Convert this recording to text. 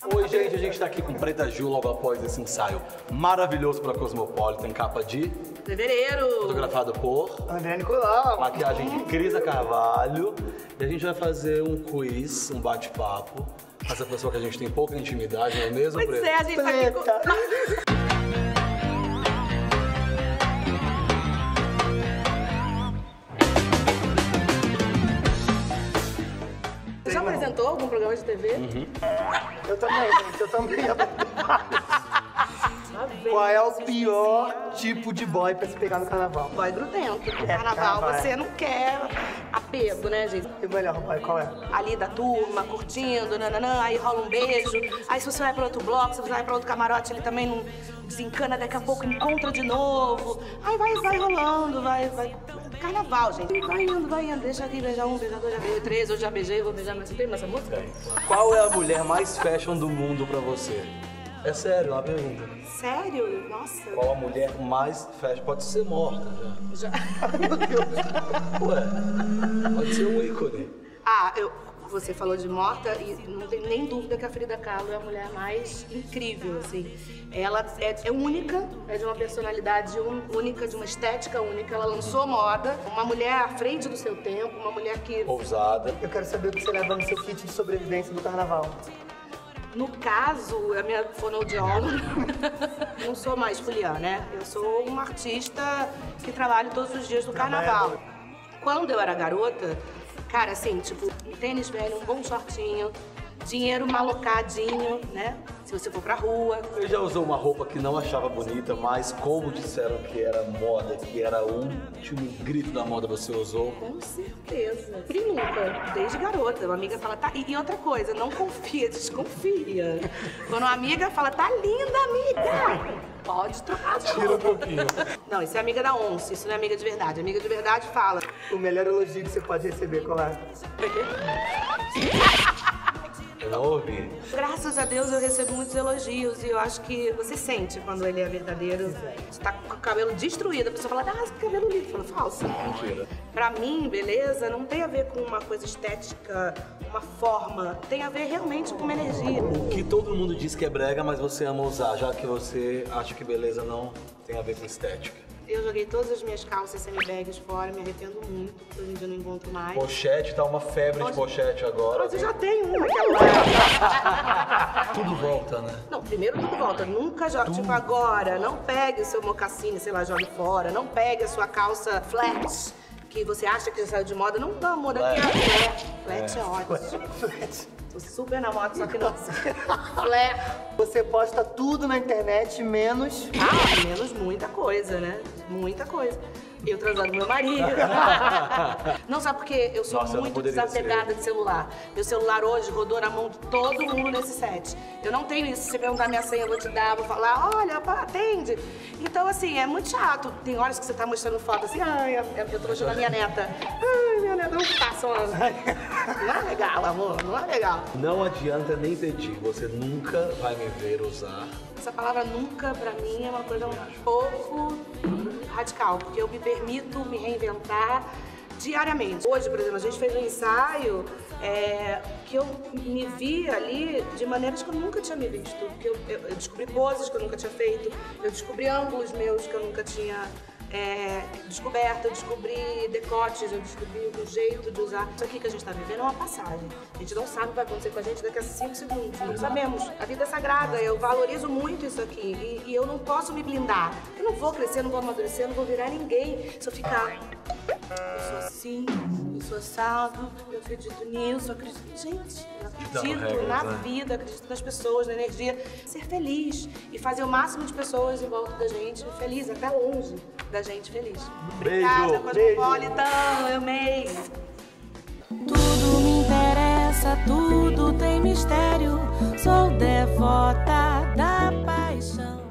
Oi, gente, a gente tá aqui com Preta Gil logo após esse ensaio maravilhoso pra Cosmopolitan, capa de fevereiro. Fotografado por André Nicolau. Maquiagem de Crisa Carvalho. E a gente vai fazer um quiz, um bate-papo com essa pessoa que a gente tem pouca intimidade, não é mesmo, Pois Preta? é, a gente tá aqui com... Você já apresentou algum programa de TV? Eu também, gente, eu também. Qual é o pior tipo de boy pra se pegar no carnaval? Boy grudento. No carnaval você não quer apego, né, gente? E o melhor boy, qual é? Ali da turma, curtindo, nananã, aí rola um beijo. Aí se você vai pra outro bloco, se você vai pra outro camarote, ele também não desencana, daqui a pouco encontra de novo. Aí vai rolando, vai. Carnaval, gente. Vai indo. Deixa aqui, beija um, beija dois, já beijei três, eu já beijei, vou beijar mais. Você tem essa música? Qual é a mulher mais fashion do mundo pra você? É sério, uma pergunta. Sério? Nossa. Qual a mulher mais fashion? Pode ser morta já. Meu Deus. Ué, pode ser um ícone. Você falou de morta e não tem nem dúvida que a Frida Kahlo é a mulher mais incrível, assim. Ela é única, é de uma personalidade única, de uma estética única. Ela lançou moda, uma mulher à frente do seu tempo, uma mulher que... Ousada. Eu quero saber o que você leva no seu kit de sobrevivência do carnaval. No caso, a minha fonoaudióloga, não sou mais Juliana, né? Eu sou uma artista que trabalho todos os dias do carnaval. Quando eu era garota, cara, assim, tipo, um tênis velho, um bom shortinho, dinheiro malocadinho, né? Se você for pra rua. Você já usou uma roupa que não achava bonita, mas como disseram que era moda, que era o último grito da moda, você usou? Com certeza. E nunca, desde garota. Uma amiga fala, tá... E outra coisa, não confia, desconfia. Quando uma amiga fala, tá linda, amiga! Pode trocar de roupa. Tira um pouquinho. Não, isso é amiga da onça, isso não é amiga de verdade. Amiga de verdade fala. O melhor elogio que você pode receber, qual é? Eu não ouvi. Graças a Deus eu recebo muitos elogios e eu acho que você sente quando ele é verdadeiro. Você tá com o cabelo destruído, a pessoa fala, que cabelo lindo. Fala, falso. Mentira. Pra mim, beleza, não tem a ver com uma coisa estética, uma forma. Tem a ver realmente com uma energia. O que todo mundo diz que é brega, mas você ama usar, já que você acha que beleza não tem a ver com estética. Eu joguei todas as minhas calças semi-bags fora, me arrependo muito. Hoje em dia eu não encontro mais. Pochete, tá uma febre de pochete agora. Mas eu já tenho uma, aquela... Tudo volta, né? Não, primeiro tudo volta. Nunca joga. Tipo, agora, não pegue o seu mocassine, sei lá, jogue fora. Não pegue a sua calça flat, que você acha que já saiu de moda. Não dá moda aqui é flat. Flat é ótimo. Flat. Tô super na moda, só que não. Flat. Você posta tudo na internet, menos... Menos muita coisa, né? Muita coisa. Eu transando com meu marido. Não, sabe por quê? Eu sou muito desapegada de celular. Meu celular hoje rodou na mão de todo mundo nesse set. Eu não tenho isso. Se você perguntar minha senha, eu vou te dar, vou falar, olha, atende. Então, assim, é muito chato. Tem horas que você tá mostrando foto assim, eu tô mostrando a minha neta. Minha neta não passa, mano. Não é legal, amor, não é legal. Não adianta nem pedir, você nunca vai me ver usar. Essa palavra nunca, pra mim, é uma coisa um pouco radical, porque eu me permito me reinventar diariamente. Hoje, por exemplo, a gente fez um ensaio que eu me vi ali de maneiras que eu nunca tinha me visto. Porque eu descobri poses que eu nunca tinha feito, eu descobri ângulos meus que eu nunca tinha descoberto, eu descobri decotes, eu descobri um jeito de usar. Isso aqui que a gente tá vivendo é uma passagem. A gente não sabe o que vai acontecer com a gente daqui a 5 segundos. Não sabemos. A vida é sagrada, eu valorizo muito isso aqui. E eu não posso me blindar. Eu não vou crescer, não vou amadurecer, eu não vou virar ninguém se eu ficar... Eu sou assim, eu sou assado, eu acredito nisso, eu acredito... Gente, eu acredito na vida, acredito nas pessoas, na energia. Ser feliz e fazer o máximo de pessoas em volta da gente feliz, até longe da gente feliz. Obrigada, Cosmopolitan, eu amei. Tudo me interessa, tudo tem mistério. Sou devota da paixão.